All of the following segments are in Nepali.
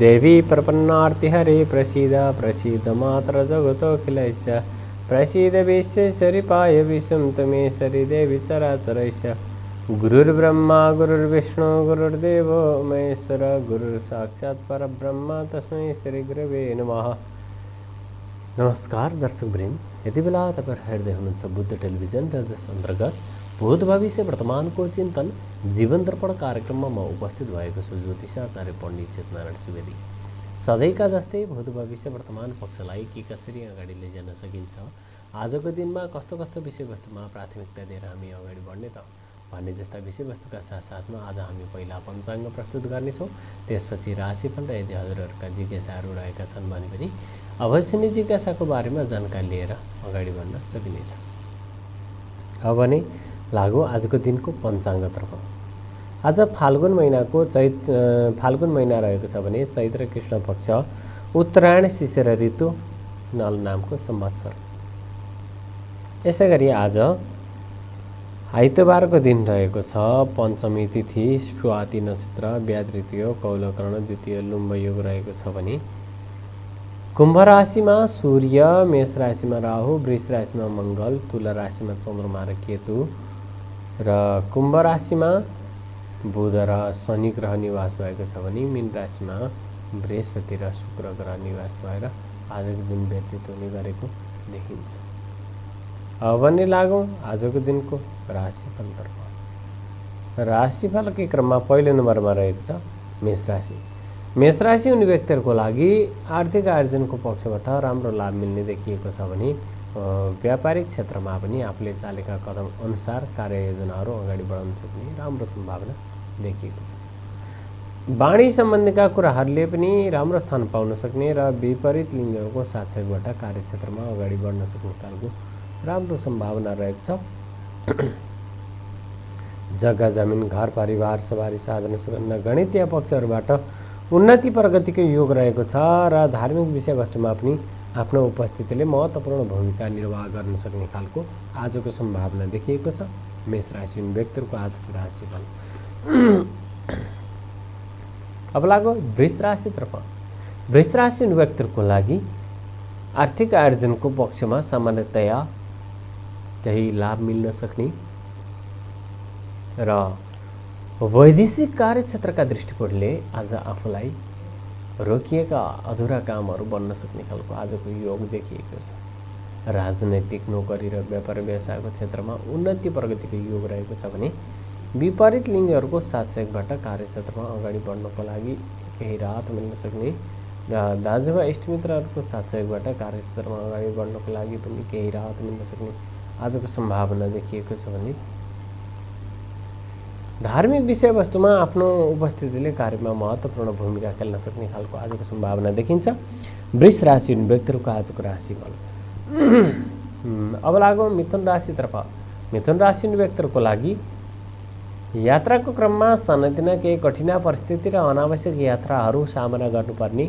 देवी प्रपन्नार्तिहरे प्रसीद प्रसीद मात्र जगतोऽखिलस्य प्रसीद विश्वेश्वरि पाय विश्वं त्वमेश्वरि देवी चराचरस्य गुरुर्ब्रह्मा गुरुर्विष्णु गुरुर्देवो महेश्वर गुरुर्साक्षात् परब्रह्म तस्मै श्री गुरवे नमः। नमस्कार दर्शकवृन्द, यति बेला तपाईहरु हेर्दै हुनुहुन्छ बुद्ध टेलिभिजन र जस अन्तर्गत भूत भविष्य वर्तमानको चिन्तन जीवन दर्पण कार्यक्रममा म उपस्थित भएको छु ज्योतिष आचार्य पण्डित चेतनारायण सुवेदी। सधैँका जस्तै भूत भविष्य वर्तमान पक्षलाई के कसरी अगाडि लैजान सकिन्छ, आजको दिनमा कस्तो कस्तो विषयवस्तुमा प्राथमिकता दिएर हामी अगाडि बढ्ने त भन्ने जस्ता विषयवस्तुका साथसाथमा आज हामी पहिला पञ्चाङ्ग प्रस्तुत गर्नेछौँ। त्यसपछि राशिफल र यदि हजुरहरूका जिज्ञासाहरू रहेका छन् भने पनि अवश्य नै जिज्ञासाको बारेमा जानकारी लिएर अगाडि बढ्न सकिनेछ। अब भने लागु आजको दिनको पञ्चाङ्गतर्फ। आज फाल्गुन महिनाको फाल्गुन महिना रहेको छ भने चैत्र कृष्ण पक्ष उत्तरायण शिशिर ऋतु नल नामको संवत्सर। यसै गरी आज आइतबारको दिन रहेको छ पञ्चमी तिथि स्वाति नक्षत्र व्याध तृतीय कौलकर्ण द्वितीय लुम्ब योग रहेको छ भने कुम्भ राशिमा सूर्य, मेष राशिमा राहु, वृष राशिमा मंगल, तुला राशिमा चन्द्रमा र केतु र कुम्भ राशिमा बुध र शनि ग्रह निवास भएको छ भने मीन राशिमा बृहस्पति र शुक्र ग्रह निवास भएर आजको दिन व्यतीत हुने गरेको देखिन्छ। अब भने लागौँ आजको दिनको राशिफलतर्फ। राशिफलकै क्रममा पहिलो नम्बरमा रहेको छ मेष राशि। मेष राशि हुने व्यक्तिहरूको लागि आर्थिक आर्जनको पक्षबाट राम्रो लाभ मिल्ने देखिएको छ भने व्यापारिक क्षेत्रमा पनि आफूले चालेका कदम अनुसार कार्ययोजनाहरू अगाडि बढाउन सक्ने राम्रो सम्भावना देखिएको छ। वाणी सम्बन्धीका कुराहरूले पनि राम्रो स्थान पाउन सक्ने र विपरीत लिङ्गहरूको साथसहयोगबाट कार्यक्षेत्रमा अगाडि बढ्न सक्ने खालको राम्रो सम्भावना रहेको छ। जग्गा जमिन घर परिवार सवारी साधन सुगन्ध गणितीय पक्षहरूबाट उन्नति प्रगतिको योग रहेको छ र धार्मिक विषयवस्तुमा पनि आफ्नो उपस्थितिले महत्त्वपूर्ण भूमिका निर्वाह गर्न सक्ने खालको आजको सम्भावना देखिएको छ। मेष राशि व्यक्तिहरूको आजको राशिफल। अब लागो वृष राशितर्फ। वृष राशि व्यक्तिहरूको लागि आर्थिक आर्जनको पक्षमा सामान्यतया केही लाभ मिल्न सक्ने र वैदेशिक कार्यक्षेत्रका दृष्टिकोणले आज आफूलाई रोकिएका अधुरा कामहरू बन्न सक्ने खालको आजको योग देखिएको छ। राजनैतिक नोकरी र व्यापार व्यवसायको क्षेत्रमा उन्नति प्रगतिको योग रहेको छ भने विपरीत लिङ्गहरूको साथसहयोगबाट कार्यक्षेत्रमा अगाडि बढ्नको लागि केही राहत मिल्न सक्ने र दाजुभाइ इष्टमित्रहरूको साथसहयोगबाट कार्यक्षेत्रमा अगाडि बढ्नको लागि पनि केही राहत मिल्न सक्ने आजको सम्भावना देखिएको छ भने धार्मिक विषयवस्तुमा आफ्नो उपस्थितिले कार्यमा महत्त्वपूर्ण भूमिका खेल्न सक्ने खालको आजको सम्भावना देखिन्छ। वृष राशि व्यक्तिहरूको आजको राशिफल। अब लागौँ मिथुन राशितर्फ। मिथुन राशि व्यक्तिहरूको लागि यात्राको क्रममा सानोतिना केही कठिन परिस्थिति र अनावश्यक यात्राहरू सामना गर्नुपर्ने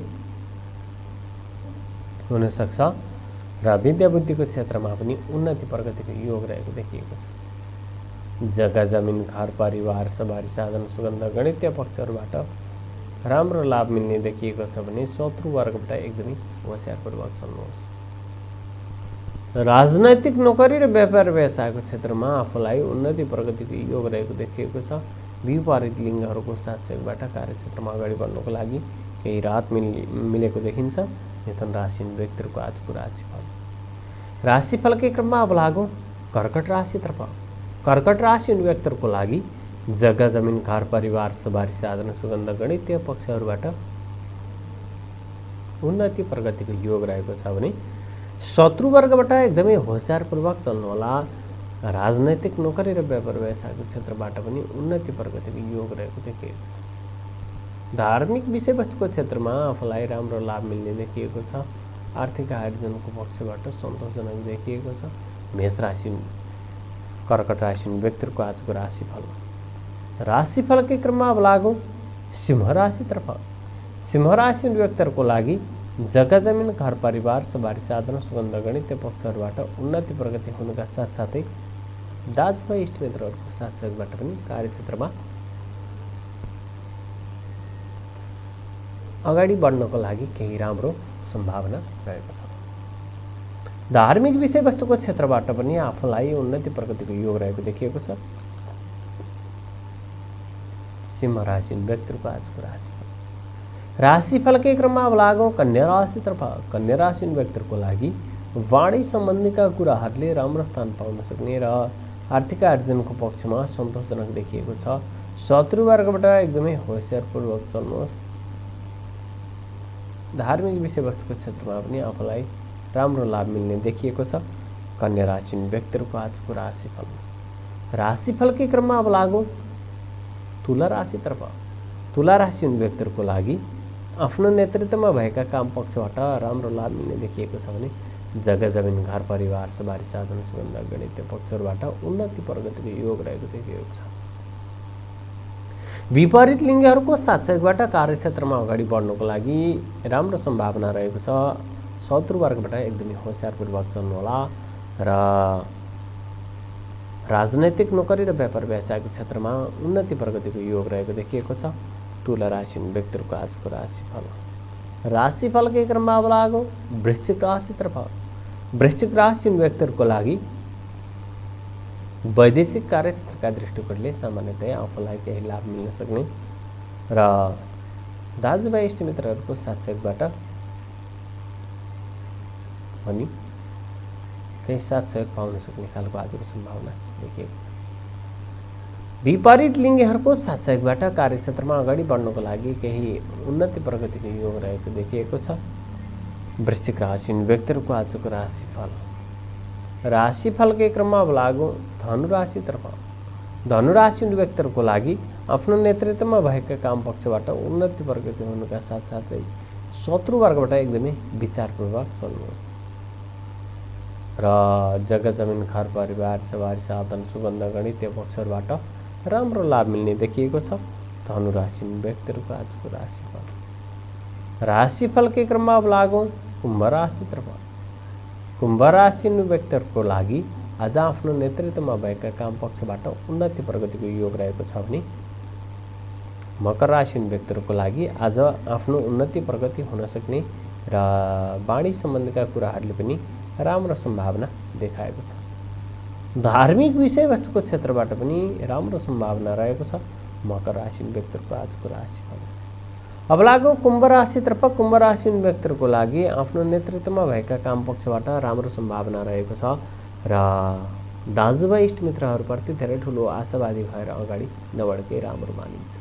हुन सक्छ र विद्या बुद्धिको क्षेत्रमा पनि उन्नति प्रगतिको योग रहेको देखिएको छ। जग्गा जमिन घर परिवार सवारी साधन सुगन्ध गणितीय पक्षहरूबाट राम्रो लाभ मिल्ने देखिएको छ भने शत्रु वर्गबाट एकदमै होशियारपूर्वक चल्नुहोस्। राजनैतिक नोकरी र व्यापार व्यवसायको क्षेत्रमा आफूलाई उन्नति प्रगतिको योग रहेको देखिएको छ। विपरीत लिङ्गहरूको साथसहयोगबाट कार्यक्षेत्रमा अगाडि बढ्नको लागि केही राहत मिलेको देखिन्छ। मिथुन राशि व्यक्तिहरूको आजको राशिफल। राशिफलकै क्रममा अब लागौँ कर्कट राशितर्फ। कर्कट राशि व्यक्तिहरूको लागि जग्गा जमिन घर परिवार सवारी साधन सुगन्ध गणितीय पक्षहरूबाट उन्नति प्रगतिको योग रहेको छ भने शत्रु वर्गबाट एकदमै होशियारपूर्वक चल्नुहोला। राजनैतिक नोकरी र व्यापार व्यवसायको क्षेत्रबाट पनि उन्नति प्रगतिको योग रहेको देखिएको छ। धार्मिक विषयवस्तुको क्षेत्रमा आफूलाई राम्रो लाभ मिल्ने देखिएको छ। आर्थिक आर्जनको पक्षबाट सन्तोषजनक देखिएको छ। मेष राशि कर्कट राशि व्यक्तिहरूको आजको राशिफल। राशिफलकै क्रममा अब लागौँ सिंह राशितर्फ। सिंह राशि व्यक्तिहरूको लागि जग्गा जमिन घर परिवार सवारी साधन सुगन्ध गणितीय पक्षहरूबाट उन्नति प्रगति हुनुका साथसाथै दाजुभाइ इष्टमित्रहरूको साथसहयोगबाट पनि कार्यक्षेत्रमा अगाडि बढ्नको लागि केही राम्रो सम्भावना रहेको छ। धार्मिक विषयवस्तुको क्षेत्रबाट पनि आफूलाई उन्नति प्रगतिको योग रहेको देखिएको छ। सिंह राशि व्यक्तिको आजको राशिफल। राशिफलकै क्रममा अब लागौँ कन्या राशितर्फ। कन्या राशि व्यक्तिको लागि वाणी सम्बन्धीका कुराहरूले राम्रो स्थान पाउन सक्ने र आर्थिक आर्जनको पक्षमा सन्तोषजनक देखिएको छ। शत्रुवर्गबाट एकदमै होसियारपूर्वक चल्नुहोस्। धार्मिक विषयवस्तुको क्षेत्रमा पनि आफूलाई राम्रो लाभ मिल्ने देखिएको छ। कन्या राशि व्यक्तिको आजको राशिफल। राशिफलकै क्रममा अब लागौँ तुला राशितर्फ। तुला राशि व्यक्तिको लागि आफ्नो नेतृत्वमा भएका काम पक्षबाट राम्रो लाभ मिल्ने देखिएको छ भने जग्गा जमिन घर परिवार सवारी साधन सुगन्ध गणितीय पक्षहरूबाट उन्नति प्रगतिको योग रहेको देखिएको छ। विपरीत लिङ्गहरूको साथसहयोगबाट कार्यक्षेत्रमा अगाडि बढ्नको लागि राम्रो सम्भावना रहेको छ। शत्रुवर्गबाट एकदमै होसियारपूर्वक चल्नुहोला र राजनैतिक नोकरी र व्यापार व्यवसायको क्षेत्रमा उन्नति प्रगतिको योग रहेको देखिएको छ। तुला राशि व्यक्तिको आजको राशिफल। राशिफलकै क्रममा अब लागौँ वृश्चिक राशितर्फ। वृश्चिक राशि व्यक्तिको लागि वैदेशिक कार्यक्षेत्रका दृष्टिकोणले सामान्यतया आफूलाई केही लाभ मिल्न सक्ने र दाजुभाइ इष्टमित्रहरूको साथसहयोगबाट पनि केही साथसहयोग पाउन सक्ने खालको आजको सम्भावना देखिएको छ। विपरीत लिङ्गीहरूको साथसहयोगबाट कार्यक्षेत्रमा अगाडि बढ्नको लागि केही उन्नति प्रगतिको योग रहेको देखिएको छ। वृश्चिक राशि व्यक्तिहरूको आजको राशिफल। राशिफलकै क्रममा अब लागौँ धनुराशितर्फ। धनुराशि व्यक्तिहरूको लागि आफ्नो नेतृत्वमा भएका काम पक्षबाट उन्नति प्रगति हुनुका साथसाथै शत्रुवर्गबाट एकदमै विचारपूर्वक चल्नुहोस् र जग्गा जमिन घर परिवार सवारी साधन सुगन्ध गणितीय पक्षहरूबाट राम्रो लाभ मिल्ने देखिएको छ। धनुराशि व्यक्तिहरूको आजको राशिफल। राशिफलकै क्रममा अब लागौँ कुम्भ राशितर्फ। कुम्भ राशि व्यक्तिहरूको लागि आज आफ्नो नेतृत्वमा भएका काम पक्षबाट उन्नति प्रगतिको योग रहेको छ भने मकर राशि व्यक्तिहरूको लागि आज आफ्नो उन्नति प्रगति हुन सक्ने र वाणी सम्बन्धीका कुराहरूले पनि राम्रो सम्भावना देखाएको छ। धार्मिक विषयवस्तुको क्षेत्रबाट पनि राम्रो सम्भावना रहेको छ। मकर राशि व्यक्तिहरूको आजको राशिफल। अब लागौँ कुम्भ राशितर्फ। कुम्भ राशि व्यक्तिहरूको लागि आफ्नो नेतृत्वमा भएका काम पक्षबाट राम्रो सम्भावना रहेको छ र दाजुभाइ इष्टमित्रहरूप्रति धेरै ठुलो आशावादी भएर अगाडि नबढेकै राम्रो मानिन्छ।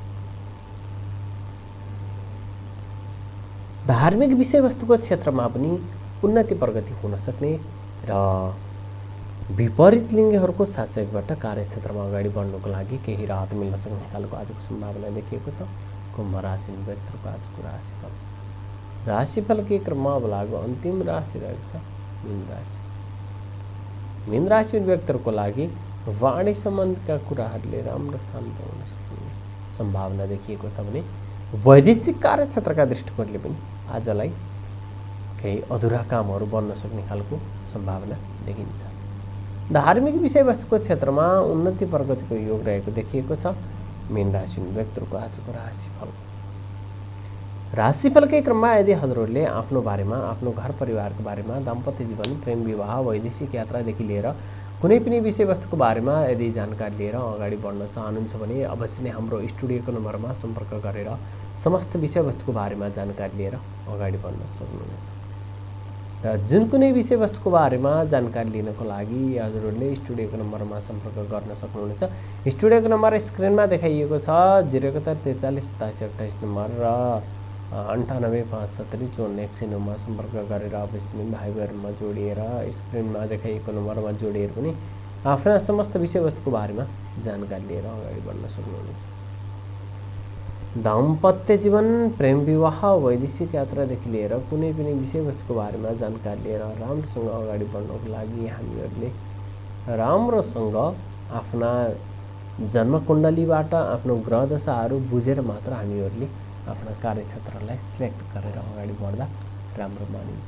धार्मिक विषयवस्तुको क्षेत्रमा पनि उन्नति प्रगति हुन सक्ने र विपरीत लिङ्गीहरूको साथसहयोगबाट कार्यक्षेत्रमा अगाडि बढ्नको लागि केही राहत मिल्न सक्ने खालको आजको सम्भावना देखिएको छ। कुम्भ राशि व्यक्तिको आजको राशिफल। राशिफलकै क्रममा अब लागु अन्तिम राशि रहेको छ मीन राशि। मीन राशि व्यक्तिहरूको लागि वाणी सम्बन्धका कुराहरूले राम्रो स्थान पाउन सक्ने सम्भावना देखिएको छ भने वैदेशिक कार्यक्षेत्रका दृष्टिकोणले पनि आजलाई केही अधुरा कामहरू बन्न सक्ने खालको सम्भावना देखिन्छ। धार्मिक विषयवस्तुको क्षेत्रमा उन्नति प्रगतिको योग रहेको देखिएको छ। मीन राशि व्यक्तिहरूको आजको राशिफल। राशिफलकै क्रममा यदि हजुरहरूले आफ्नो बारेमा, आफ्नो घर परिवारको बारेमा, दाम्पत्य जीवन, प्रेम विवाह, वैदेशिक यात्रादेखि लिएर कुनै पनि विषयवस्तुको बारेमा यदि जानकारी लिएर अगाडि बढ्न चाहनुहुन्छ भने अवश्य नै हाम्रो स्टुडियोको नम्बरमा सम्पर्क गरेर समस्त विषयवस्तुको बारेमा जानकारी लिएर अगाडि बढ्न सक्नुहुनेछ। र जुन कुनै विषयवस्तुको बारेमा जानकारी लिनको लागि हजुरहरूले स्टुडियोको नम्बरमा सम्पर्क गर्न सक्नुहुनेछ। स्टुडियोको नम्बर स्क्रिनमा देखाइएको छ 071 43 27 28 नम्बर र 98 570 54 109 मा सम्पर्क गरेर अवश्य नै भाइ बहिनीमा जोडिएर स्क्रिनमा देखाइएको नम्बरमा जोडिएर पनि आफ्ना समस्त विषयवस्तुको बारेमा जानकारी लिएर अगाडि बढ्न सक्नुहुनेछ। दाम्पत्य जीवन, प्रेम विवाह, वैदेशिक यात्रादेखि लिएर कुनै पनि विषयवस्तुको बारेमा जानकारी लिएर राम्रोसँग अगाडि बढ्नको लागि हामीहरूले राम्रोसँग आफ्ना जन्मकुण्डलीबाट आफ्नो ग्रह दशाहरू बुझेर मात्र हामीहरूले आफ्ना कार्यक्षेत्रलाई सिलेक्ट गरेर अगाडि बढ्दा राम्रो मानिन्छ।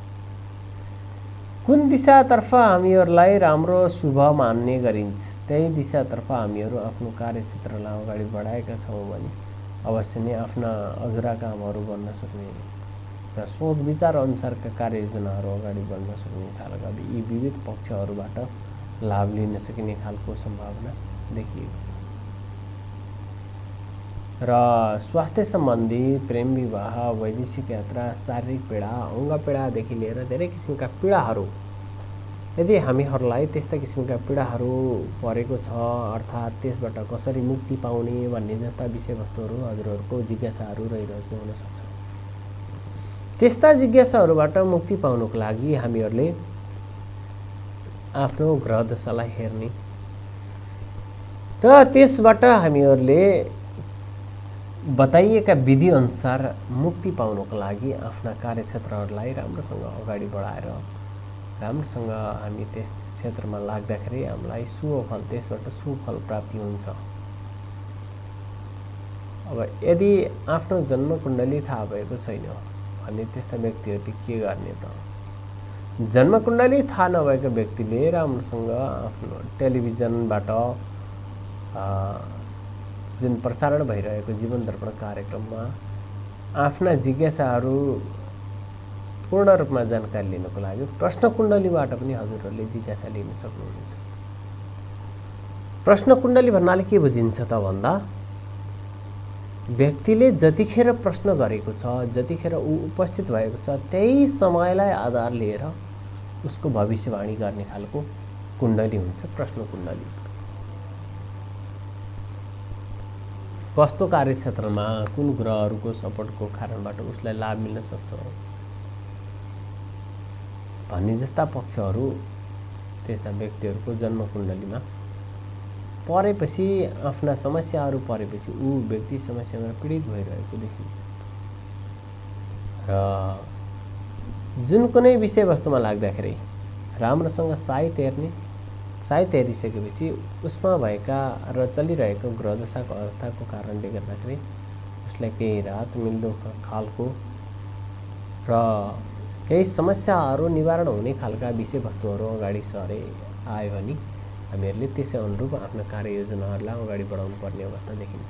कुन दिशातर्फ हामीहरूलाई राम्रो शुभ मान्ने गरिन्छ त्यही दिशातर्फ हामीहरू आफ्नो कार्यक्षेत्रलाई अगाडि बढाएका छौँ भने अवश्य नै आफ्ना अधुरा कामहरू गर्न सक्ने र सोच विचार अनुसारका कार्ययोजनाहरू अगाडि बढ्न सक्ने खालका यी विविध पक्षहरूबाट लाभ लिन सकिने खालको सम्भावना देखिएको छ। र स्वास्थ्य सम्बन्धी प्रेम विवाह, वैदेशिक यात्रा, शारीरिक पीडा, अङ्ग पीडादेखि लिएर धेरै किसिमका पीडाहरू यदि हामीहरूलाई त्यस्ता किसिमका पीडाहरू परेको छ अर्थात् त्यसबाट कसरी मुक्ति पाउने भन्ने जस्ता विषयवस्तुहरू हजुरहरूको जिज्ञासाहरू रहिरहेको हुन सक्छ। त्यस्ता जिज्ञासाहरूबाट मुक्ति पाउनको लागि हामीहरूले आफ्नो ग्रह दशालाई हेर्ने र त्यसबाट हामीहरूले बताइएका विधि अनुसार मुक्ति पाउनको लागि आफ्ना कार्यक्षेत्रहरूलाई राम्रोसँग अगाडि बढाएर राम्रोसँग हामी त्यस क्षेत्रमा लाग्दाखेरि हामीलाई शुभ फल त्यसबाट शुभ फल प्राप्ति हुन्छ। अब यदि आफ्नो जन्म कुण्डली थाहा भएको छैन भने त्यस्ता व्यक्तिहरूले के गर्ने त? जन्म कुण्डली थाहा नभएको व्यक्तिले राम्रोसँग आफ्नो टेलिभिजनबाट जुन प्रसारण भइरहेको जीवन दर्पण कार्यक्रममा आफ्ना जिज्ञासाहरू पूर्ण रूपमा जानकारी लिनको लागि प्रश्न कुण्डलीबाट पनि हजुरहरूले जिज्ञासा लिन सक्नुहुन्छ। प्रश्न कुण्डली भन्नाले के बुझिन्छ त भन्दा व्यक्तिले जतिखेर प्रश्न गरेको छ, जतिखेर ऊ उपस्थित भएको छ त्यही समयलाई आधार लिएर उसको भविष्यवाणी गर्ने खालको कुण्डली हुन्छ प्रश्न कुण्डली। कस्तो कार्यक्षेत्रमा कुन ग्रहहरूको सपोर्टको कारणबाट उसलाई लाभ मिल्न सक्छ भन्ने जस्ता पक्षहरू त्यस्ता व्यक्तिहरूको जन्म कुण्डलीमा परेपछि आफ्ना समस्याहरू परेपछि ऊ व्यक्ति समस्यामा पीडित भइरहेको देखिन्छ। र जुन कुनै विषयवस्तुमा लाग्दाखेरि राम्रोसँग साइत हेर्ने, साइत हेरिसकेपछि उसमा भएका र चलिरहेको ग्रहदशाको अवस्थाको कारणले गर्दाखेरि उसलाई केही राहत मिल्दो खालको र केही समस्याहरू निवारण हुने खालका विषयवस्तुहरू अगाडि सरे आयो भने हामीहरूले त्यसै अनुरूप आफ्नो कार्ययोजनाहरूलाई अगाडि बढाउनु पर्ने अवस्था देखिन्छ।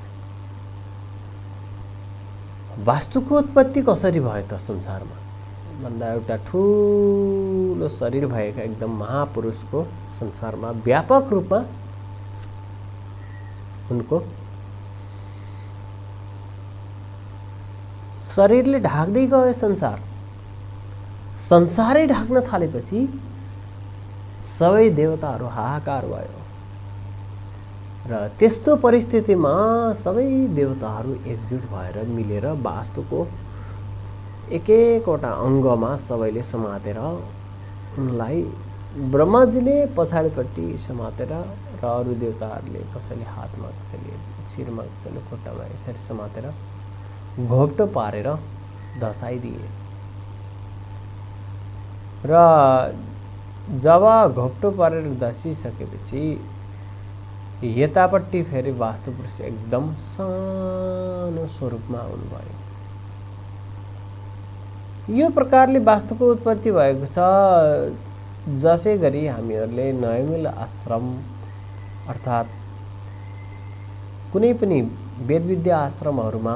वास्तुको उत्पत्ति कसरी भयो त संसारमा भन्दा एउटा ठुलो शरीर भएका एकदम महापुरुषको संसारमा व्यापक रूपमा उनको शरीरले ढाक्दै गयो संसार। संसारै ढाक्न थालेपछि सबै देवताहरू हाहाकार भयो र त्यस्तो परिस्थितिमा सबै देवताहरू एकजुट भएर मिलेर वास्तुको एक एकवटा अङ्गमा सबैले समातेर उनलाई ब्रह्माजीले पछाडिपट्टि समातेर र अरू देवताहरूले कसैले हातमा, कसैले शिरमा, कसैले खुट्टामा यसरी समातेर घोप्टो पारेर धसाइदिए र जब घोप्टो पारेर धसिसकेपछि यतापट्टि फेरि वास्तुपुरुष एकदम सानो स्वरूपमा आउनुभयो। यो प्रकारले वास्तुको उत्पत्ति भएको छ। जसै गरी हामीहरूले नयमिल आश्रम अर्थात् कुनै पनि वेदविद्या आश्रमहरूमा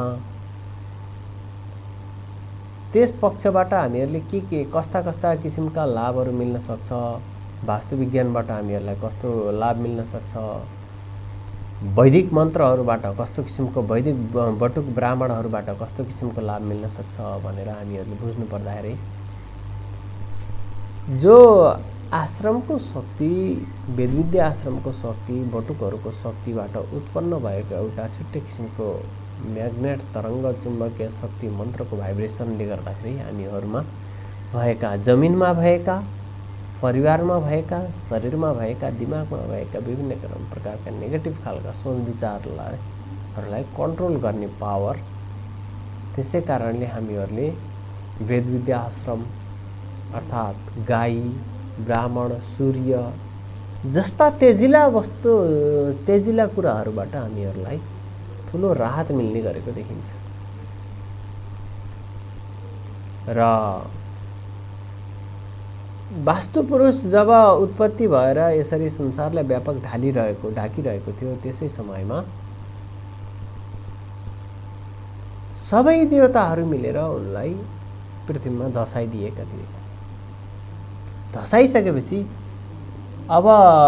त्यस पक्षबाट हामीहरूले के कस्ता कस्ता किसिमका लाभहरू मिल्न सक्छ, वास्तुविज्ञानबाट हामीहरूलाई कस्तो लाभ मिल्न सक्छ, वैदिक मन्त्रहरूबाट कस्तो किसिमको वैदिक बटुक ब्राह्मणहरूबाट कस्तो किसिमको लाभ मिल्न सक्छ भनेर हामीहरूले बुझ्नु पर्दाखेरि जो आश्रमको शक्ति, वेदविद्या आश्रमको शक्ति, बटुकहरूको शक्तिबाट उत्पन्न भएको एउटा छुट्टै किसिमको म्याग्नेट तरङ्ग चुम्बकीय शक्ति मन्त्रको भाइब्रेसनले गर्दाखेरि हामीहरूमा भएका, जमिनमा भएका, परिवारमा भएका, शरीरमा भएका, दिमागमा भएका विभिन्न प्रकारका नेगेटिभ खालका सोच विचारहरूलाई कन्ट्रोल गर्ने पावर। त्यसै कारणले हामीहरूले वेदविद्या आश्रम अर्थात् गाई, ब्राह्मण, सूर्य जस्ता तेजिला कुराहरूबाट हामीहरूलाई ठुलो राहत मिल्ने गरेको देखिन्छ। र वास्तुपुरुष जब उत्पत्ति भएर यसरी संसारलाई व्यापक ढाकिरहेको थियो त्यसै समयमा सबै देवताहरू मिलेर उनलाई पृथ्वीमा धसाइदिएका थिए। धसाइसकेपछि अब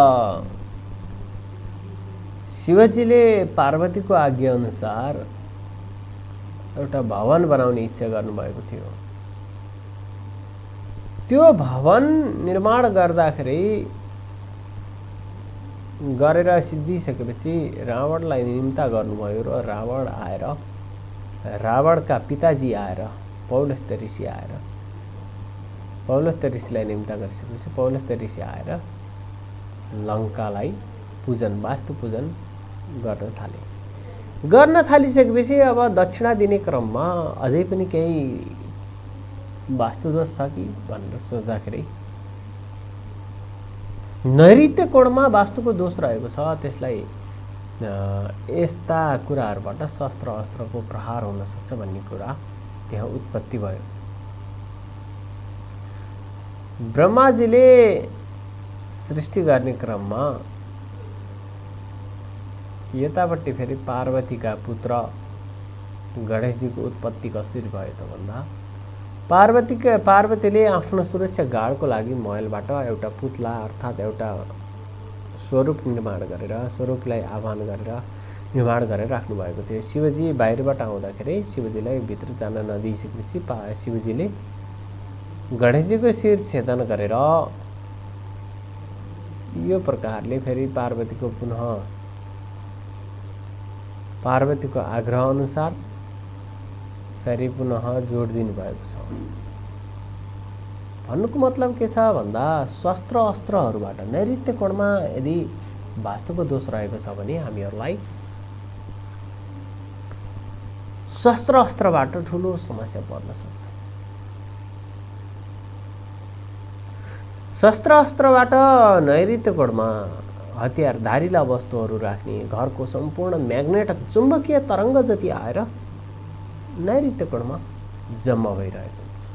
शिवजीले पार्वतीको आज्ञा अनुसार एउटा भवन बनाउने इच्छा गर्नुभएको थियो। त्यो भवन निर्माण गर्दाखेरि गरेर सिद्धिसकेपछि रावणलाई निम्ता गर्नुभयो र रावण आएर, रावणका पिताजी आएर, पौलस्त्य ऋषि आएर, पौलस्त्य ऋषिलाई निम्ता गरिसकेपछि पौलस्त्य ऋषि आएर लङ्कालाई पूजन, वास्तु पूजन गर्न थालिसकेपछि अब दक्षिणा दिने क्रममा अझै पनि केही वास्तुदोष छ कि भनेर सोच्दाखेरि नैऋत्य कोणमा वास्तुको दोष रहेको छ। त्यसलाई यस्ता कुराहरूबाट शस्त्र अस्त्रको प्रहार हुन सक्छ भन्ने कुरा त्यहाँ उत्पत्ति भयो। ब्रह्माजीले सृष्टि गर्ने क्रममा यतापट्टि फेरि पार्वतीका पुत्र गणेशजीको उत्पत्ति कसरी भयो त भन्दा पार्वतीले आफ्नो सुरक्षा गाढको लागि महलबाट एउटा पुतला अर्थात् एउटा स्वरूप निर्माण गरेर, स्वरूपलाई आह्वान गरेर निर्माण गरेर राख्नु भएको थियो। शिवजी बाहिरबाट आउँदाखेरि शिवजीलाई भित्र जान नदिइसकेपछि शिवजीले गणेशजीको शिर छेदन गरेर यो प्रकारले फेरि पार्वतीको आग्रह अनुसार फेरि पुनः जोड दिनुभएको छ। भन्नुको मतलब के छ भन्दा शस्त्र अस्त्रहरूबाट नैऋत्य कोणमा यदि वास्तुको दोष रहेको छ भने हामीहरूलाई शस्त्र अस्त्रबाट ठुलो समस्या पर्न सक्छ। शस्त्र अस्त्रबाट नैऋत्य कोणमा हतियार धारिला वस्तुहरू राख्ने, घरको सम्पूर्ण म्याग्नेट चुम्बकीय तरङ्ग जति आएर नैऋत्य कोणमा जम्मा भइरहेको हुन्छ।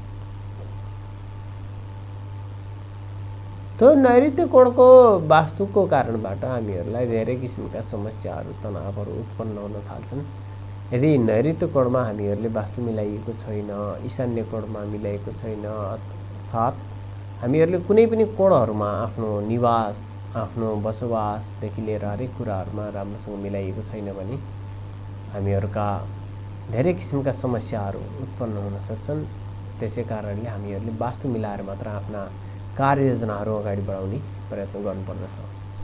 त्यो नैऋत्य कोणको वास्तुको कारणबाट हामीहरूलाई धेरै किसिमका समस्याहरू, तनावहरू उत्पन्न हुन थाल्छन्। यदि नैऋत्य कोणमा हामीहरूले वास्तु मिलाइएको छैन, ईशान्य कोणमा मिलाइएको छैन, अर्थात् हामीहरूले कुनै पनि कोणहरूमा आफ्नो निवास, आफ्नो बसोबासदेखि लिएर हरेक कुराहरूमा राम्रोसँग मिलाइएको छैन भने हामीहरूका धेरै किसिमका समस्याहरू उत्पन्न हुन सक्छन्। त्यसै कारणले हामीहरूले वास्तु मिलाएर मात्र आफ्ना कार्ययोजनाहरू अगाडि बढाउने प्रयत्न गर्नुपर्दछ।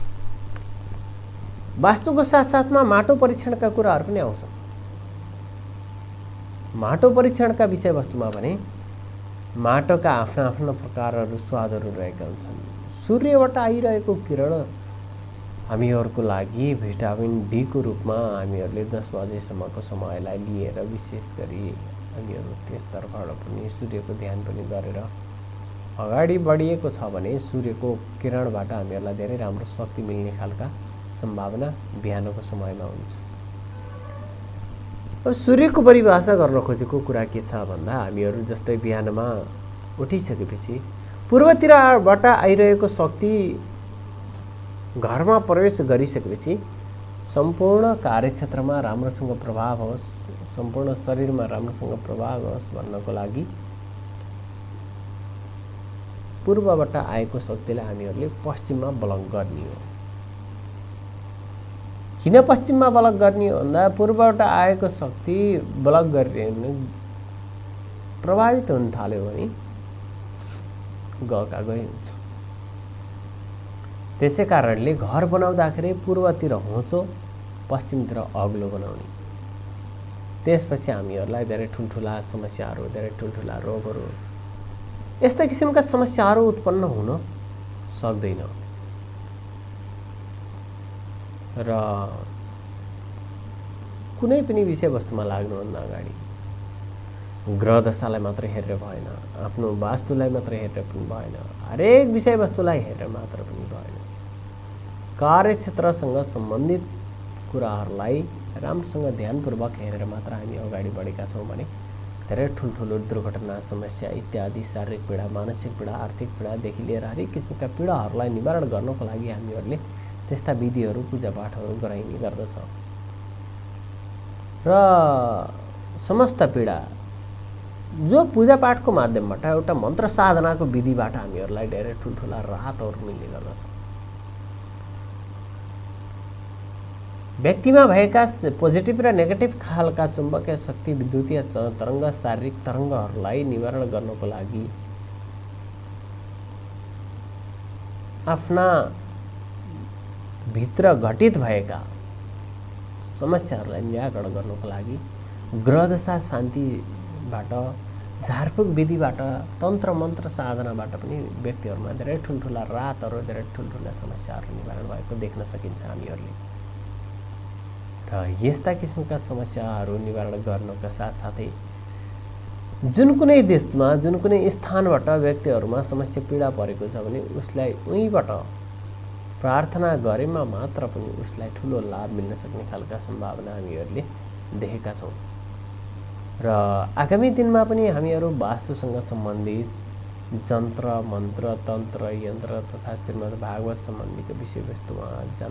वास्तुको साथसाथमा माटो परीक्षणका कुराहरू पनि आउँछन्। माटो परीक्षणका विषयवस्तुमा भने माटोका आफ्ना आफ्ना प्रकारहरू, स्वादहरू रहेका हुन्छन्। सूर्यबाट आइरहेको किरण हामीहरूको लागि भिटामिन डी को रूपमा हामीहरूले 10 बजेसम्मको समयलाई लिएर विशेष गरी हामीहरू त्यसतर्फबाट पनि सूर्यको ध्यान पनि गरेर अगाडि बढिएको छ भने सूर्यको किरणबाट हामीहरूलाई धेरै राम्रो शक्ति मिल्ने खालका सम्भावना बिहानको समयमा हुन्छ। अब सूर्यको परिभाषा गर्न खोजेको कुरा के छ भन्दा हामीहरू जस्तै बिहानमा उठिसकेपछि पूर्वतिरबाट आइरहेको शक्ति घरमा प्रवेश गरिसकेपछि सम्पूर्ण कार्यक्षेत्रमा राम्रोसँग प्रभाव होस्, सम्पूर्ण शरीरमा राम्रोसँग प्रभाव होस् भन्नको लागि पूर्वबाट आएको शक्तिलाई हामीहरूले पश्चिममा ब्लक गर्ने हो। किन पश्चिममा ब्लक गर्ने हो भन्दा पूर्वबाट आएको शक्ति ब्लक गरेर प्रभावित हुन थाल्यो भने गएका गए हुन्छ। त्यसै कारणले घर बनाउँदाखेरि पूर्वतिर होचो, पश्चिमतिर अग्लो बनाउने। त्यसपछि हामीहरूलाई धेरै ठुल्ठुला समस्याहरू, धेरै ठुल्ठुला रोगहरू, यस्ता किसिमका समस्याहरू उत्पन्न हुन सक्दैन। र कुनै पनि विषयवस्तुमा लाग्नुभन्दा अगाडि ग्रह दशालाई मात्र हेरेर भएन, आफ्नो वास्तुलाई मात्र हेरेर पनि भएन, हरेक विषयवस्तुलाई हेरेर मात्र पनि भएन। कार्यक्षेत्रसँग सम्बन्धित कुराहरूलाई राम्रोसँग ध्यानपूर्वक हेरेर मात्र हामी अगाडि बढेका छौँ भने धेरै ठुल्ठुलो दुर्घटना, समस्या इत्यादि शारीरिक पीडा, मानसिक पीडा, आर्थिक पीडादेखि लिएर हरेक किसिमका पीडाहरूलाई निवारण गर्नको लागि हामीहरूले त्यस्ता विधिहरू, पूजापाठहरू गराइने गर्दछ। र समस्त पीडा जो पूजापाठको माध्यमबाट एउटा मन्त्र साधनाको विधिबाट हामीहरूलाई धेरै ठुल्ठुला राहतहरू मिल्ने गर्दछ। व्यक्तिमा भएका पोजिटिभ र नेगेटिभ खालका चुम्बकीय शक्ति, विद्युतीय तरङ्ग, शारीरिक तरङ्गहरूलाई निवारण गर्नको लागि आफ्ना भित्र घटित भएका समस्याहरूलाई निराकरण गर्नको लागि ग्रहदशा शान्तिबाट, झारफुक विधिबाट, तन्त्र मन्त्र साधनाबाट पनि व्यक्तिहरूमा धेरै ठुल्ठुला राहतहरू, धेरै ठुल्ठुला समस्याहरू निवारण भएको देख्न सकिन्छ हामीहरूले। र यस्ता किसिमका समस्याहरू निवारण गर्नका साथसाथै जुन कुनै देशमा, जुन कुनै स्थानबाट व्यक्तिहरूमा समस्या पीडा परेको छ भने उसलाई उहीँबाट प्रार्थना गरेमा मात्र पनि उसलाई ठुलो लाभ मिल्न सक्ने खालका सम्भावना हामीहरूले देखेका छौँ। र आगामी दिनमा पनि हामीहरू वास्तुसँग सम्बन्धित जन्त्र, मन्त्र, तन्त्र, यन्त्र तथा श्रीमद् भागवत सम्बन्धीको विषयवस्तुमा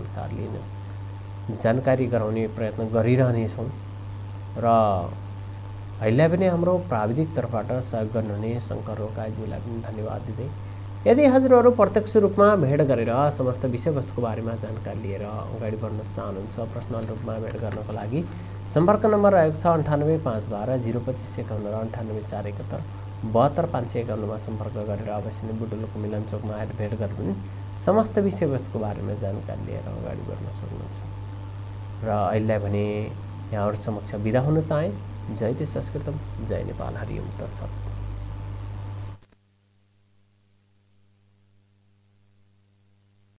जानकारी गराउने प्रयत्न गरिरहनेछौँ। र अहिले पनि हाम्रो प्राविधिक तर्फबाट सहयोग गर्नुहुने शङ्कर रोकाज्यूलाई पनि धन्यवाद दिँदै, यदि हजुरहरू प्रत्यक्ष रूपमा भेट गरेर समस्त विषयवस्तुको बारेमा जानकारी लिएर अगाडि बढ्न चाहनुहुन्छ, पर्सनल रूपमा भेट गर्नको लागि सम्पर्क नम्बर रहेको छ 98 512 025 51 98 471 72 551 मा सम्पर्क गरेर अवश्य नै बुटोलको मिलन चोकमा आएर भेट गरेर पनि समस्त विषयवस्तुको बारेमा जानकारी लिएर अगाडि बढ्न सक्नुहुन्छ। र अहिले भने यहाँहरू समक्ष बिदा हुन चाहे। जय देश संस्कृतम, जय नेपाल, हरि ओम तत्सत।